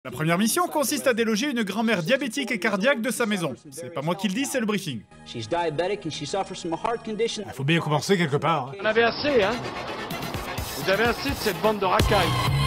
La première mission consiste à déloger une grand-mère diabétique et cardiaque de sa maison. C'est pas moi qui le dis, c'est le briefing. Il Faut bien commencer quelque part. Vous en avez assez, hein? Vous avez assez de cette bande de racailles.